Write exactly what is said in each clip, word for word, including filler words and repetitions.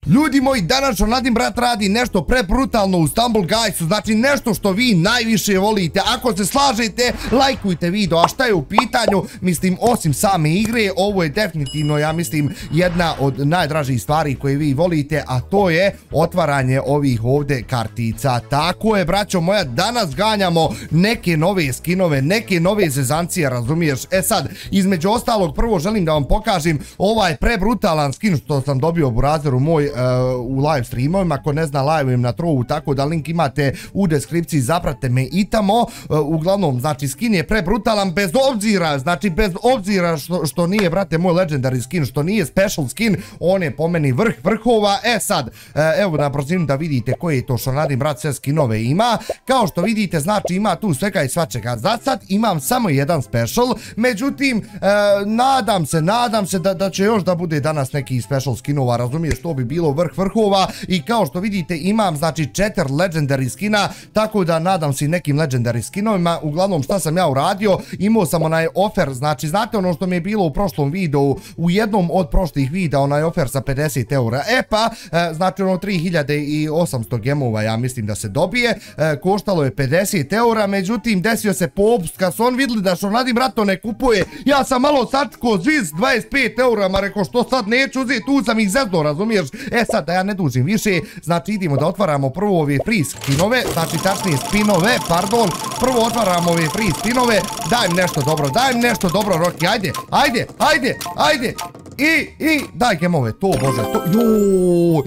Ljudi moji, danas Šonadin brat radi nešto prebrutalno u Stumble Guysu, znači nešto što vi najviše volite. Ako se slažete, lajkujte video, a šta je u pitanju, mislim, osim same igre, ovo je definitivno, ja mislim, jedna od najdražih stvari koje vi volite, a to je otvaranje ovih ovdje kartica. Tako je, braćo moja, danas ganjamo neke nove skinove, neke nove zezancije, razumiješ? E sad, između ostalog, prvo želim da vam pokažem ovaj prebrutalan skin što sam dobio u Burazeru moj u live streamovima. Ako ne zna, live-ujem na Trovu, tako da link imate u deskripciji, zapratite me i tamo. Uglavnom, znači, skin je prebrutalan bez obzira, znači bez obzira što, što nije, brate, moj legendary skin, što nije special skin, on je po meni vrh vrhova. E sad, evo da prosim da vidite koje je to Šonadin brat sve skinove ima. Kao što vidite, znači ima tu svega i svačega. Za sad imam samo jedan special, međutim, nadam se, nadam se da, da će još da bude danas neki special skinova, razumiješ, to bi bilo vrh vrhova. I kao što vidite, imam znači četiri legendary skina, tako da nadam se nekim legendary skinovima. Uglavnom, šta sam ja uradio, imao sam onaj offer, znači znate ono što mi je bilo u prošlom videu, u jednom od prošlih videa, onaj offer sa pedeset eura. E pa, znači ono tri hiljade osamsto gemova, ja mislim da se dobije, koštalo je pedeset eura, međutim desio se popust, kad su on vidjeli da Šonadin brat to ne kupuje, ja sam malo sačko zviz dvadeset pet eura, ma rekao što sad neću uzeti, tu sam ih zezno, razumiješ? E sad, da ja ne dužim više, znači idemo da otvaramo prvo ove free skinove, znači tačnije spinove, pardon, prvo otvaramo ove free spinove, daj mi nešto dobro, daj mi nešto dobro, Rocky, ajde, ajde, ajde, ajde, i, i, daj gemove, to bože, to, joj,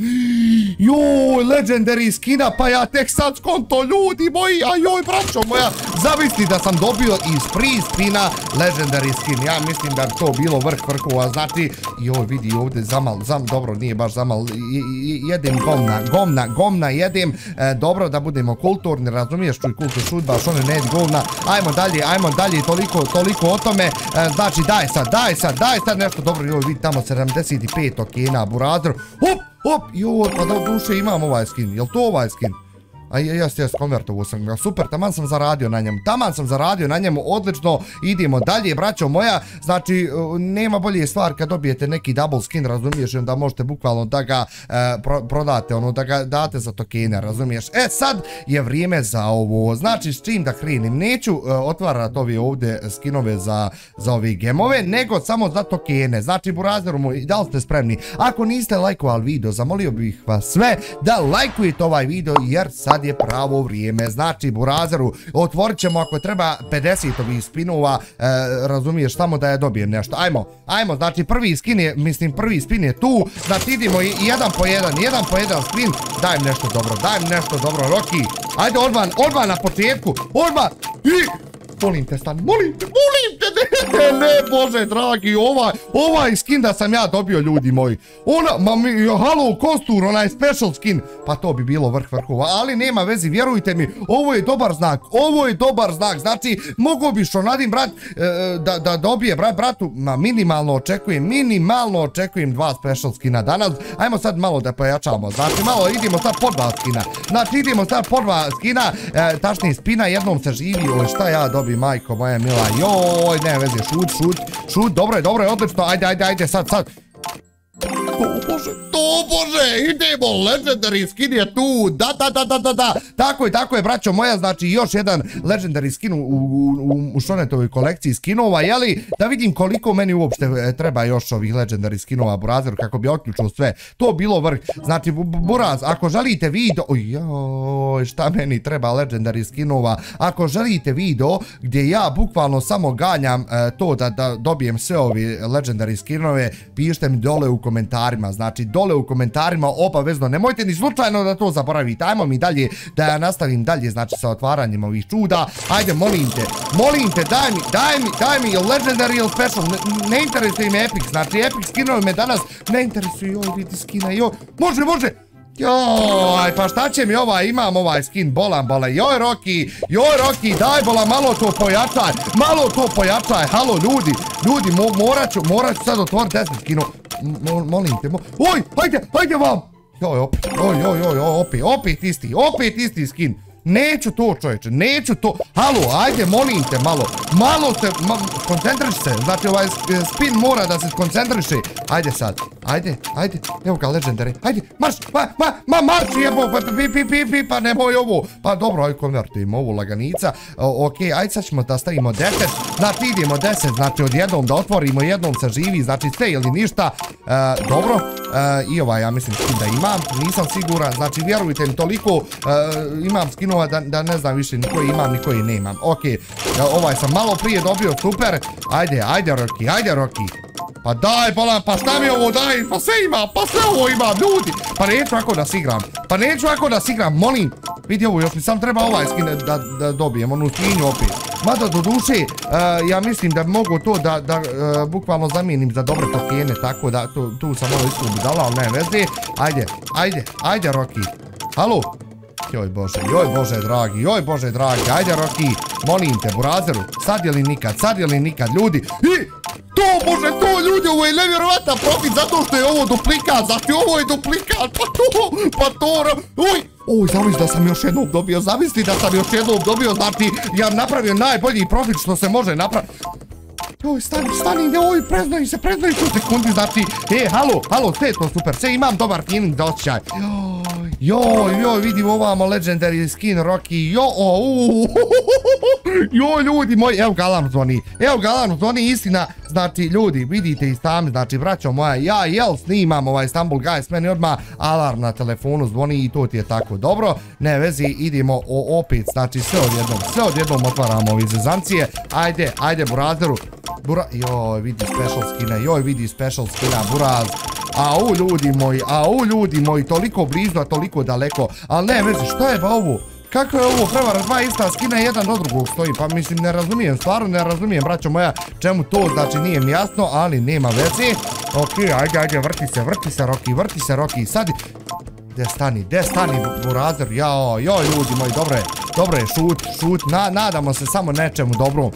joj, legendary skina, pa ja tek sad skonto, ljudi moji, a joj, braćo moja, zavisli da sam dobio iz free spina legendary skin, ja mislim da bi to bilo vrh vrhova, znači, joj, vidi ovdje zamal, zam, dobro, nije baš zamal, jedem gomna, gomna, gomna jedem, e, dobro da budemo kulturni, razumiješ, čuj kultur šut, baš one ne jedi govna, ajmo dalje, ajmo dalje, toliko, toliko o tome, e, znači, daj sad, daj sad, daj sad nešto dobro, joj, vidi tamo sedamdeset pet okena, Burazer, hop, hop, joj, pa da u duše imam ovaj skin, jel to ovaj skin? A jes, jes, konvertovo sam ga, super, taman sam zaradio na njemu, taman sam zaradio na njemu, odlično, idemo dalje, braćo moja, znači, nema bolje stvar kad dobijete neki double skin, razumiješ, da možete bukvalno da ga e, pro, prodate, ono, da ga date za tokene, razumiješ. E, sad je vrijeme za ovo, znači, s čim da krenim, neću e, otvarati ovi ovdje skinove za, za ove gemove, nego samo za tokene, znači, Burazeru moj, da li ste spremni? Ako niste lajkovali video, zamolio bih vas sve da lajkujete ovaj video, jer sad je pravo vrijeme, znači Burazeru otvorit ćemo ako treba pedeset ovih spinova, e, razumiješ, samo da je dobijem nešto, ajmo, ajmo, znači prvi skin je, mislim prvi spin je tu, znači idemo i jedan po jedan, jedan po jedan spin, daj mi nešto dobro, daj mi nešto dobro, Rocky, ajde odmah, odmah na početku, odmah, i... Molim te, stani, molim te, molim te, ne, ne, bože, dragi, ovaj, ovaj skin da sam ja dobio, ljudi moji. Ona, ma mi, halo, kostur, onaj special skin, pa to bi bilo vrh vrhova, ali nema vezi, vjerujte mi, ovo je dobar znak, ovo je dobar znak, znači, mogo bi Šonadin brat, e, da, da dobije, brat, bratu, ma minimalno očekujem, minimalno očekujem dva special skina danas, ajmo sad malo da pojačamo, znači, malo idemo sad po dva skina, znači, idemo sad po dva skina, e, tačnije spina, jednom se živi, oj, šta ja dobijem, majko moja mila, joj, ne veze, šut, šut, šut, dobro je, dobro je, odlično, ajde, ajde, ajde, sad, sad. To bože, to bože, idemo, legendary skin je tu, da, da, da, da, da, da, tako je, tako je, braćo moja, znači još jedan legendary skin u, u, u Šonetovoj kolekciji skinova, jeli, da vidim koliko meni uopšte treba još ovih legendary skinova Burazeru kako bi otključio sve, to bilo vrh, znači Buraz, ako želite video, ojoj, šta meni treba legendary skinova, ako želite video gdje ja bukvalno samo ganjam e, to da, da dobijem sve ovi legendary skinove, pišite mi dole u komentarima, znači dole u komentarima obavezno, nemojte ni slučajno da to zaboravite, ajmo mi dalje, da ja nastavim dalje, znači sa otvaranjem ovih čuda, ajde, molim te, molim te, daj mi, daj mi, daj mi, legendary ili special, ne, ne interesuje me epic, znači epic skinovi me danas ne interesuju, joj, vidi skina, joj, može, može, joj, pa šta će mi ovaj, imam ovaj skin, bolan, bolan, joj, Rocky, joj, Rocky, daj, bolan, malo to pojačaj, malo to pojačaj, halo, ljudi, ljudi, mo, morat ću, morat ću sad otvoriti deset skinu, Mo, molim te, mo, oj, hajde, hajde vam, joj, opet, joj, joj, joj, opet, opet isti, opet isti skin, neću to, čovječe, neću to, halo, ajde, molim te, malo, malo se, ma, koncentriš se, znači ovaj spin mora da se koncentriše, ajde sad, Ajde, ajde, evo ga legendary, ajde, marš, ma, ma, ma, marš, jebo, pa, pi, pi, pi, pi, pa nemoj ovo, pa dobro, ajde konvertujemo ovu laganica, ok, ajde sad ćemo da stavimo deset, znači idemo deset, znači odjednom da otvorimo, jednom se živi, znači sve ili ništa, dobro, i ovaj, ja mislim skin da imam, nisam siguran, znači vjerujte mi toliko, imam skinova da ne znam više ni koji imam, ni koji nemam, ok, ovaj sam malo prije dobio, super, ajde, ajde Rocky, ajde Rocky. Pa daj, bolan, pa šta mi ovo daj, pa sve imam, pa sve ovo imam, ljudi. Pa neću ako da sigram, pa neću ako da sigram, molim. Vidi ovo, još mi sam treba ovaj skin da dobijem, onu skinju opet. Mada do duše, ja mislim da mogu to da bukvalno zamijenim za dobre tokene, tako da tu sam ovo isto budala, ali ne veze. Ajde, ajde, ajde Rocky. Halo? Joj bože, joj bože dragi, joj bože dragi, ajde Rocky, molim te, burazeru, sad je li nikad, sad je li nikad, ljudi. I to, bože, to, ljudi, ovo je nevjerovatan profit zato što je ovo duplikat, znači ovo je duplikat, pa to, pa to, uj. Uj, zamisli da sam još jednom dobio, zamisli da sam još jednom dobio, znači ja napravio najbolji profit što se može napraviti. Oj, stani, stani, ne, oj, preznaju se, preznaju se u sekundi, znači, e, halo, halo, sve je to super, sve imam dobar feeling za osjećaj. Joj, joj, vidim ovamo legendary skin Rocky, jo, o, uuu, joj, ljudi moji, evo ga alarm zvoni, evo ga alarm zvoni, istina, znači, ljudi, vidite i sami, znači, braćo moja, ja jel snimam ovaj Istanbul Guys, meni odmah alarm na telefonu zvoni i to ti je tako dobro, ne vezi, idemo opet, znači, sve odjednom, sve odjednom otvaramo ove zezancije, ajde, ajde, burazeru, bura, joj, vidi special skina, joj, vidi special skina, buraz. Au ljudi moji, au ljudi moji, toliko blizu, a toliko daleko, ali ne vezi, šta je ba ovo? Kako je ovo prevara, dva ista skina, jedan do drugog stoji, pa mislim ne razumijem, stvarno ne razumijem, braćo moja, čemu to, znači nije mi jasno, ali nema veze. Ok, ajde, ajde, vrti se, vrti se Rocky, vrti se Rocky, sad, de stani, de stani, burazer, jao, joj ljudi moji, dobro je, dobro je, šut, šut, nadamo se samo nečemu dobrom.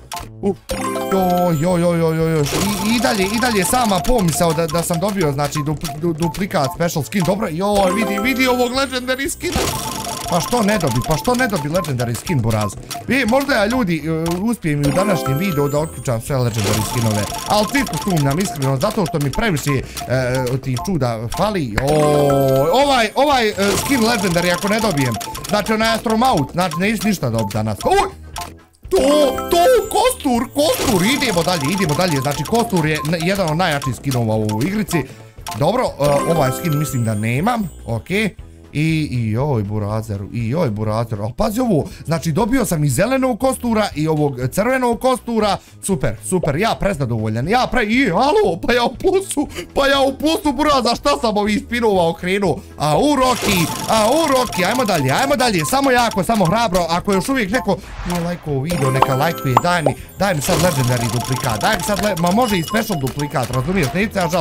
Joj, joj, joj, joj, joj, i dalje, i dalje sama pomisao da sam dobio, znači, duplikat special skin, dobro, joj, vidi, vidi ovog legendary skina. Pa što ne dobi, pa što ne dobi legendary skin, buraz? Vi, možda ja ljudi uspijem i u današnjem videu da otključam sve legendary skinove, ali čisto sumnjam iskreno, zato što mi previše tih čuda fali. Ovaj, ovaj skin legendary ako ne dobijem, znači onaj astronaut, znači neću ništa dobiti danas. Uj! To, to, kostur, kostur, idemo dalje, idemo dalje, znači kostur je jedan od najjačih skinova u ovoj igrici. Dobro, ovaj skin mislim da nemam, okej. I joj burazeru, i joj burazeru, ali pazi ovo, znači dobio sam i zelenog kostura i ovog crvenog kostura, super, super, ja prezadovoljan, ja pre, i alo, pa ja u plusu, pa ja u plusu buraza, šta sam ovih spinova okrenuo, a u Rocky, a u Rocky, ajmo dalje, ajmo dalje, samo jako, samo hrabro, ako još uvijek neko nije lajkovo video, neka lajkuje, daj mi, daj mi sad legendary duplikat, daj mi sad, ma može i special duplikat, razumiješ, neće ja žal.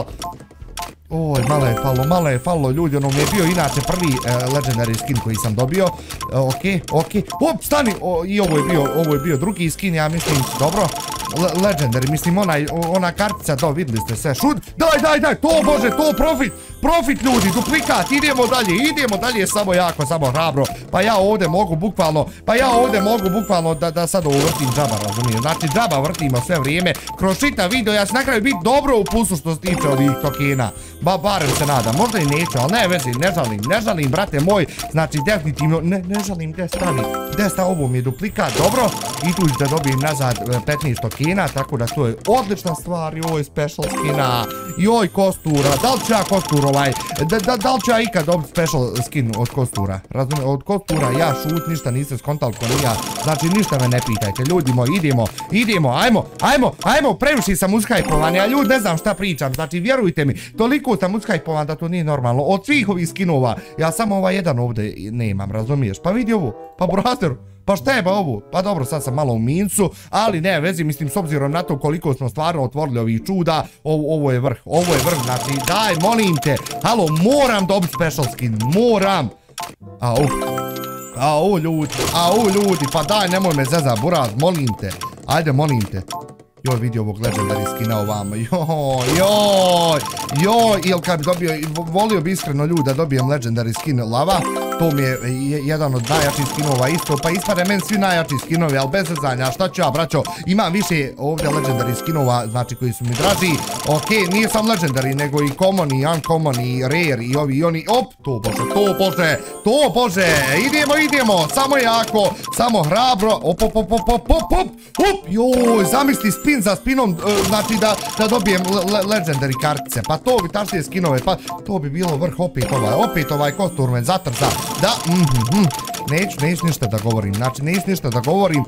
Oj, malo je fallo, malo je fallo, ljudi, ono mi je bio inače prvi legendary skin koji sam dobio. Okej, okej, hop, stani, i ovo je bio, ovo je bio drugi skin, ja mislim, dobro. Legendary, mislim, ona kartica, to videli ste sve, šut, daj, daj, daj, to bože, to profit, profit ljudi, duplikat, idemo dalje, idemo dalje, samo jako, samo hrabro, pa ja ovdje mogu bukvalno, pa ja ovdje mogu bukvalno da sad ovo vrtim džaba, razumijem, znači džaba vrtimo sve vrijeme, kroz čitav video, ja se na kraju biti dobro u plusu što se tiče ovih tokena, ba, barem se nadam, možda i neću, ali ne vezi, ne žalim, ne žalim, brate moj, znači definitivno, ne, ne žalim, gdje stani, gdje sta, ovo mi je duplikat, dobro, i tu da dobijem nazad petnaest tokena, tako da to je odlična stvar, joj, special skina, joj, kostura, da li ću ja kostur ovaj, da li ću ja ikad dobiti special skin od kostura, razumijem, od kostura ja šut, ništa niste skontali ko nija, znači ništa me ne pitajte, ljudi moji, idemo, idemo, ajmo, ajmo, ajmo, previše sam uskajpovan, ja ljudi ne znam šta pričam, znači vjerujte mi, toliko sam uskajpovan da to nije normalno, od svih ovih skinova, ja samo ovaj jedan ovdje nemam, razumiješ, pa vidi ovo, pa burazeru, pa šta je ba ovo? Pa dobro, sad sam malo u mincu, ali ne vezi, mislim, s obzirom na to koliko smo stvarno otvorili ovih čuda, ovo je vrh, ovo je vrh, znači, daj, molim te, halo, moram dobiti special skin, moram. Au, au ljudi, au ljudi, pa daj, nemoj me zeza, buraz, molim te, ajde, molim te. Joj, vidi ovog legendary skina ovamo, joj, joj, joj, ili kad bi dobio, volio bi iskreno ljudi da dobijem legendary skin lava, to mi je jedan od najjačih skinova isto, pa ispade meni svi najjači skinovi, ali bez zezanja, šta ću ja, braćo, imam više ovdje legendary skinova, znači koji su mi draži, ok, nije sam legendary, nego i common, i uncommon, i rare, i ovi, i oni, op, to bože, to bože, to bože, idemo, idemo, samo jako, samo hrabro, op, op, op, op, op, op, op, joj, zamisli spin za spinom, znači da, da dobijem le, legendary kartice, pa to bi tašnije skinove, pa to bi bilo vrh, opet ovaj, opet ovaj kostur me zatrza, da, mhm, mhm, neću, neću ništa da govorim, znači neću ništa da govorim,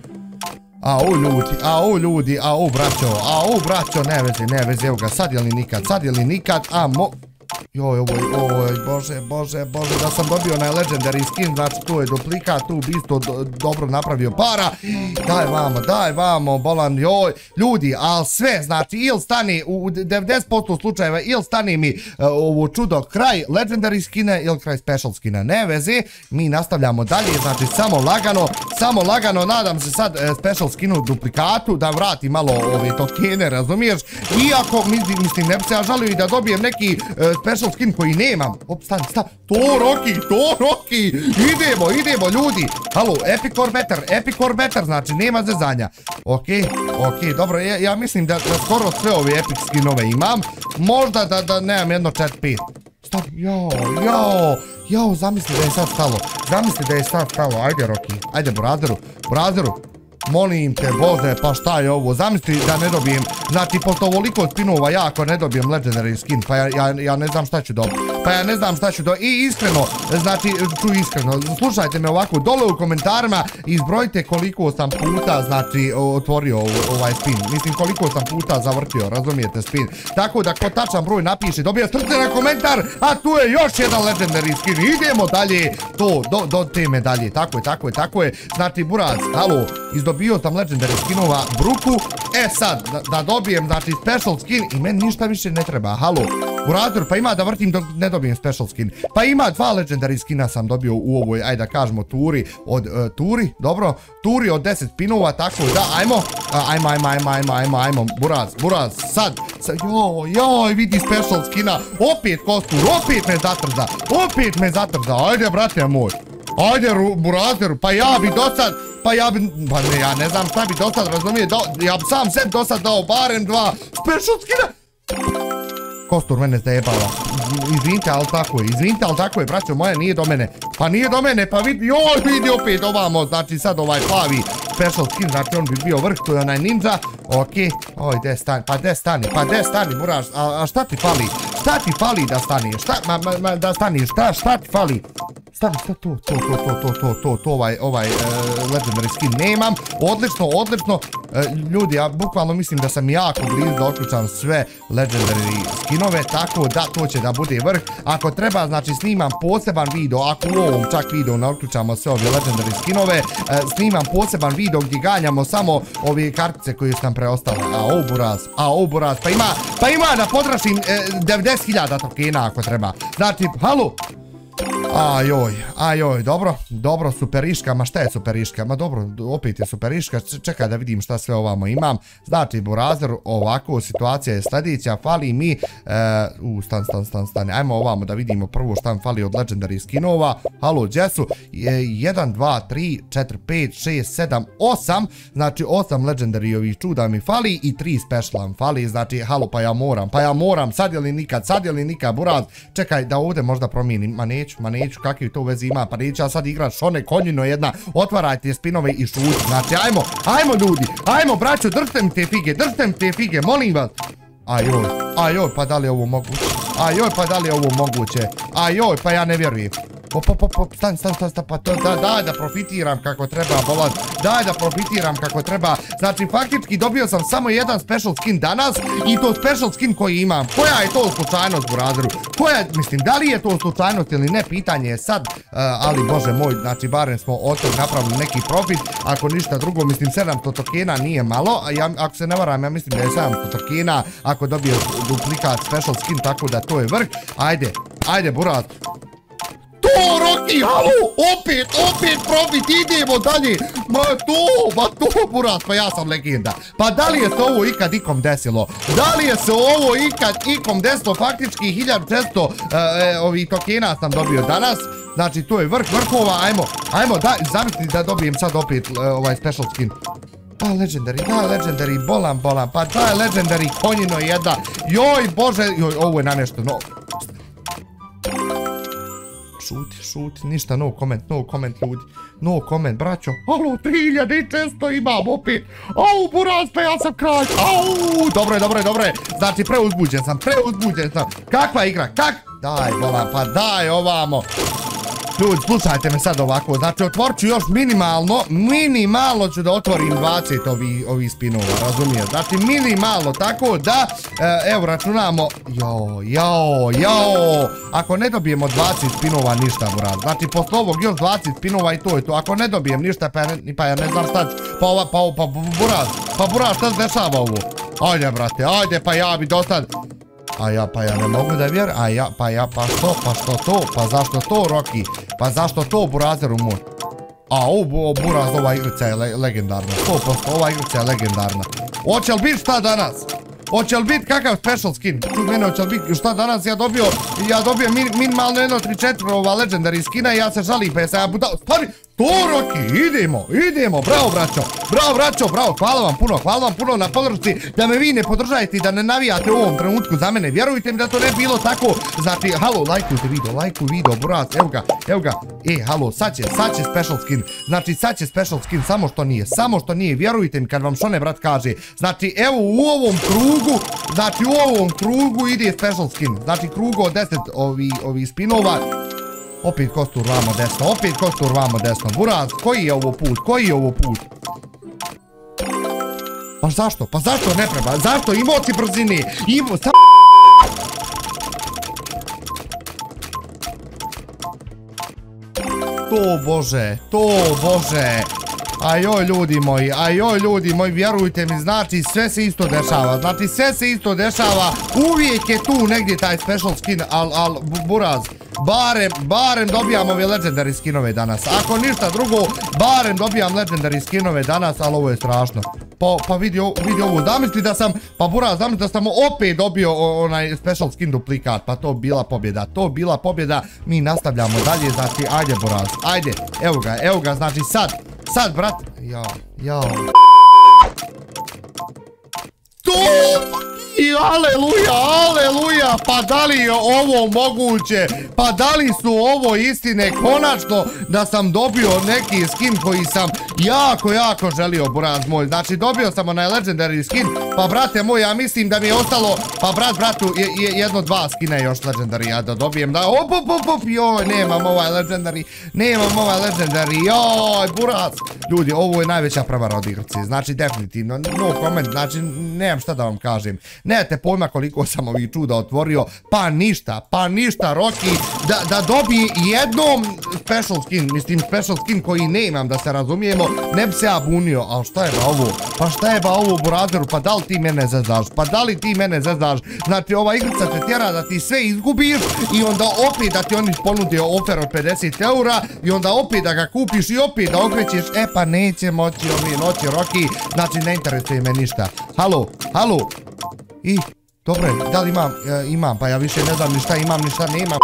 a o ljudi, a o ljudi, a o braćo, a o braćo, ne vezi, ne vezi, evo ga, sad je li nikad, sad je li nikad, a mo... Joj, ovoj, ovoj, bože, bože, bože, da sam dobio onaj legendary skin, znači tu je duplikat, tu bi isto do, dobro napravio para, daj vamo, daj vamo, bolan, joj, ljudi, ali sve, znači, ili stani, u devedeset posto slučajeva, ili stani mi uh, ovo čudo kraj legendary skine, ili kraj special skina, ne vezi, mi nastavljamo dalje, znači, samo lagano, samo lagano, nadam se sad uh, special skinu duplikatu, da vrati malo ove tokene, razumiješ, iako, mislim, ne bi se ja žalio i da dobijem neki uh, special skin koji nemam. Op, stani, stani. To Rocky, to Rocky. Idemo, idemo, ljudi. Halo, Epic or better, Epic or better, znači nema zezanja. Okej, okej, dobro, ja, ja mislim da, da skoro sve ove epic skinove imam. Možda da, da nemam jedno četiri pet. Stani, jao, jao, jao, zamisli da je sad stalo. Zamisli da je sad stalo, ajde Rocky, ajde Brazeru, Brazeru. Molim te, bože, pa šta je ovo? Zamisli da ne dobijem, znači, posto ovoliko spinova ja ako ne dobijem legendary skin, pa ja, ja, ja ne znam šta ću dobiti. Pa ja ne znam šta ću dobiti. I iskreno, znači, ču iskreno, slušajte me ovako dole u komentarima, izbrojite koliko sam puta, znači, otvorio ovaj spin. Mislim, koliko sam puta zavrtio, razumijete, spin. Tako da, ko tačan broj napiše, dobije srce na komentar, a tu je još jedan legendary skin. Idemo dalje, to, do, do te medalje. Tako je, tako je, tako je. Znači, Buraz, halo, izdobio sam legendary skinova Bruku. E sad, da, da dobijem, znači, special skin i meni ništa više ne treba. Halo, Burazer, pa ima da vrtim dok ne dobijem special skin. Pa ima dva legendary skina sam dobio u ovoj, ajde da kažemo, turi od uh, turi, dobro, turi od deset spinova, tako da, ajmo, uh, ajmo, ajmo, ajmo, ajmo, ajmo, ajmo, Buraz, Buraz, sad, sad, joj, joj, vidi special skina, opet kostur, opet me zatrza, opet me zatrza, ajde, brate moj. Ajde, Burazer, pa ja bi do sad, pa ja bi, pa ne, ja ne znam šta bi do sad, razumije, do, ja bi sam sebi do sad dao barem dva special skina. Kostur mene zajebala, izvinite, ali tako je, izvinite, ali tako je, braćo moje, nije do mene, pa nije do mene, pa vidi, joj, vidi opet ovamo, znači sad ovaj plavi special skin, znači on bi bio vrh, to je onaj ninja, okej, oj, de stani, pa de stani, pa de stani, Buraž, a, a šta ti fali, šta ti fali da stani, šta, ma, ma, ma, da stani, šta, šta ti fali? Stani, šta to, to, to, to, to, to, to, to, ovaj, ovaj, uh, legendary skin nemam, odlično, odlično, uh, ljudi, ja bukvalno mislim da sam jako blizu da otključam sve legendary skinove, tako da to će da bude vrh, ako treba, znači snimam poseban video, ako u ovom čak video ne otključamo sve ove legendary skinove, uh, snimam poseban video gdje ganjamo samo ove kartice koje su nam preostale, a o Buraz, a o Buraz, pa ima, pa ima da podrašim uh, devedeset hiljada tokena ako treba, znači, halo, ajoj, ajoj, dobro, dobro, superiška, ma šta je superiška, ma dobro, opet je superiška, čekaj da vidim šta sve ovamo imam, znači Burazer, ovako, situacija je sljedeća, fali mi, u, stan, stan, stan, stan, ajmo ovamo da vidimo prvo šta mi fali od legendary skinova, halo, Jessu, jedan, dva, tri, četiri, pet, šest, sedam, osam, znači osam legendary ovih čuda mi fali i tri special mi fali, znači, halo, pa ja moram, pa ja moram, sad je li nikad, sad je li nikad, Buraz, čekaj da ovdje možda promijenim, ma neću, ma neću, kakvi to vezi ima, pa neću ja sad igrat šone konjino jedna, otvarajte spinove i šuti, znači ajmo, ajmo ljudi, ajmo braćo, držite mi te fige, držite mi te fige, molim vas, ajoj, ajoj, pa da li je ovo moguće, ajoj, pa da li je ovo moguće, ajoj, pa ja ne vjerujem. Op, op, op, op, stan, stan, stan, stan, pa to, da, daj da profitiram kako treba, bolan, daj da profitiram kako treba, znači faktički dobio sam samo jedan special skin danas i to special skin koji imam, koja je to slučajnost, Burazeru, koja, mislim, da li je to slučajnost ili ne, pitanje je sad, uh, ali bože moj, znači barem smo od tog napravili neki profit, ako ništa drugo, mislim, sedamsto tokena nije malo, a ja, ako se ne varam, ja mislim da je sedamsto tokena, ako dobiješ duplikat special skin, tako da to je vrh, ajde, ajde, Buraz. To, Rocky, halo, opet, opet profit, idemo dalje. Ma to, ma to, buraz, pa ja sam legenda. Pa da li je se ovo ikad ikom desilo? Da li je se ovo ikad ikom desilo? Faktički hiljadu četiristo ovih tokena sam dobio danas. Znači, to je vrh vrhova, ajmo, ajmo, daj, zamisli da dobijem sad opet ovaj special skin. Da, legendary, da, legendary, bolan, bolan, pa da, legendary, konjino jedna. Joj, bože, joj, ovo je na nešto, no. Šuti, šuti, ništa, no comment, no comment, ljudi. No comment, braćo. Alo, tri hiljade često imam opet. Au, buraz, pa ja sam kralj. Au, dobro je, dobro je, dobro je. Znači, preuzbuđen sam, preuzbuđen sam. Kakva igra, kak? Daj, bolan, pa daj ovamo. Ljudi, slušajte me sad ovako, znači otvorit ću još minimalno, minimalno ću da otvorim dvadeset ovih spinova, razumijem, znači minimalno, tako da, evo računamo, jao, jao, jao, ako ne dobijemo dvadeset spinova ništa, buraz, znači posle ovog još dvadeset spinova i to je to, ako ne dobijem ništa, pa ja ne znam šta ću, pa ova, pa ovo, pa buraz, pa buraz, šta se dešava ovo? Ajde, brate, ajde, pa ja bi dostan. A ja, pa ja ne mogu da vjer, a ja, pa ja, pa što, pa što to, pa zašto to, Rocky, pa zašto to, burazeru moj? A, ovo, buraz, ova igrica je legendarna, sto posto, ova igrica je legendarna. Hoće li biti šta danas? Hoće li biti kakav special skin? Čud mene, hoće li biti šta danas ja dobio, ja dobio minimalno jedno tri četiri ova legendary skina i ja se žalim, pa jesam ja budao, stvari, to, Rocky, idemo, idemo, bravo, braćo, bravo, braćo, bravo, hvala vam puno, hvala vam puno na podršci, da me vi ne podržajete i da ne navijate u ovom trenutku za mene, vjerujte mi da to ne bilo tako, znači, halo, lajkujte video, lajkuj video, buraz, evo ga, evo ga, e, halo, sad će, sad će special skin, znači, sad će special skin, samo što nije, samo što nije, vjerujte mi kad vam Šone brat kaže, znači, evo u ovom krugu, znači, u ovom krugu ide special skin, znači, krugu od deset ovih spinova. Opet kostur vamo desno, opet kostur vamo desno. Buraz, koji je ovo put, koji je ovo put? Pa zašto, pa zašto ne treba, zašto, imao si brzine, imao, sam... To bože, to bože. Ajoj ljudi moji, ajoj ljudi moji, vjerujte mi, znači sve se isto dešava, znači sve se isto dešava, uvijek je tu negdje taj special skin, al, al, buraz, barem, barem dobijam ove legendary skinove danas, ako ništa drugo, barem dobijam legendary skinove danas, ali ovo je strašno, pa, pa vidi, vidi ovo, zamisli da sam, pa buraz, zamisli da sam opet dobio onaj special skin duplikat, pa to bila pobjeda, to bila pobjeda, mi nastavljamo dalje, znači, ajde buraz, ajde, evo ga, evo ga, znači sad, sad, brat, jao, jao. To, i aleluja, aleluja, pa da li je ovo moguće, pa da li su ovo istine, konačno da sam dobio neki skin koji sam jako, jako želio, buraz moj, znači dobio sam onaj legendary skin, pa brate moj, ja mislim da mi je ostalo, pa brat, bratu, jedno, dva skina još legendary, ja da dobijem, da, op, op, op, op, joj, nemam ovaj legendary, nemam ovaj legendary, joj, buraz, ljudi, ovo je najveća prevara od igrice, znači definitivno, no comment, znači nemam šta da vam kažem, nemate pojma koliko sam ovih čuda otvorio, pa ništa, pa ništa, Rocky, da, da dobije jednom special skin, mislim special skin koji ne imam, da se razumijemo, ne bi se ja bunio, ali šta je ba ovo, pa šta je ba ovo, burazeru, pa da li ti mene zezdaš, pa da li ti mene zezdaš, znači ova igrica te tjera da ti sve izgubiš i onda opet da ti oni ponudio ofer od pedeset eura i onda opet da ga kupiš i opet da okrećeš, e pa neće moći ovi noći, Rocky, znači ne interesuje me ništa, halo, halo, i, dobre, da li imam, imam, pa ja više ne znam ni šta imam, ni šta ne imam.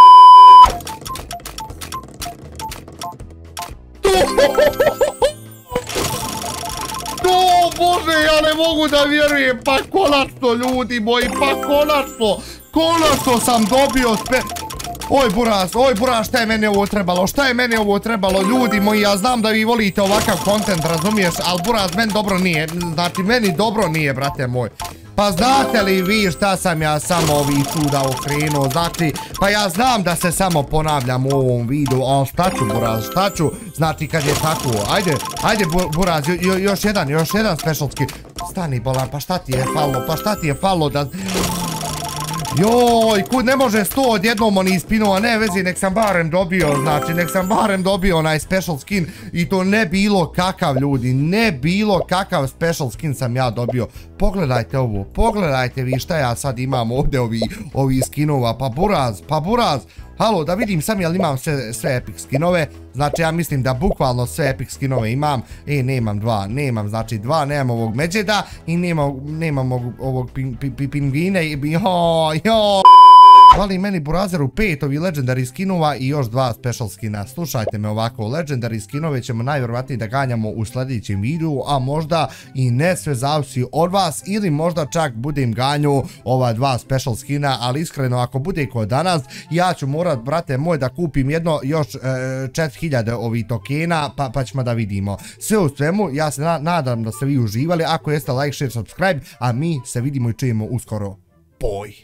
To, bože, ja ne mogu da vjerujem, pa konačno ljudi moji, pa konačno, konačno sam dobio spe... Oj buraz, oj buraz, šta je meni ovo trebalo, šta je meni ovo trebalo, ljudi moji, ja znam da vi volite ovakav kontent, razumiješ, ali buraz, meni dobro nije, znači meni dobro nije, brate moj. Pa znate li vi šta sam ja samo ovih čuda okrenuo, znači, pa ja znam da se samo ponavljam u ovom videu, ali šta ću buraz, šta ću, znači kad je tako, ajde, ajde buraz, još jedan, još jedan special skin, stani bolan, pa šta ti je fallo, pa šta ti je fallo da... Joj, kud ne može sto odjednom oni ispinova, ne vezi, nek sam barem dobio, znači, nek sam barem dobio onaj special skin i to ne bilo kakav, ljudi, ne bilo kakav special skin sam ja dobio. Pogledajte ovo, pogledajte vi šta ja sad imam ovdje ovi, ovi skinova, pa buraz, pa buraz, Halo, da vidim sam jel imam sve, sve epic skinove. Znači ja mislim da bukvalno sve epic skinove imam. E, nemam dva, nemam znači dva, nemam ovog Medžeda i nemam, nemam ovog, ovog pin, pin, pin, pingvine. Joj, joj. Hvali meni Burazeru pet ovih legendary skinova i još dva special skina. Slušajte me ovako, legendary skinove ćemo najvjerovatnije da ganjamo u sljedećem videu, a možda i ne, sve zavisi od vas, ili možda čak budem ganju ova dva special skina, ali iskreno ako bude kod danas, ja ću morat, brate moj, da kupim jedno još e, četiri hiljade ovih tokena, pa, pa ćemo da vidimo. Sve u svemu, ja se na, nadam da ste vi uživali, ako jeste like, share, subscribe, a mi se vidimo i čujemo uskoro. Boj!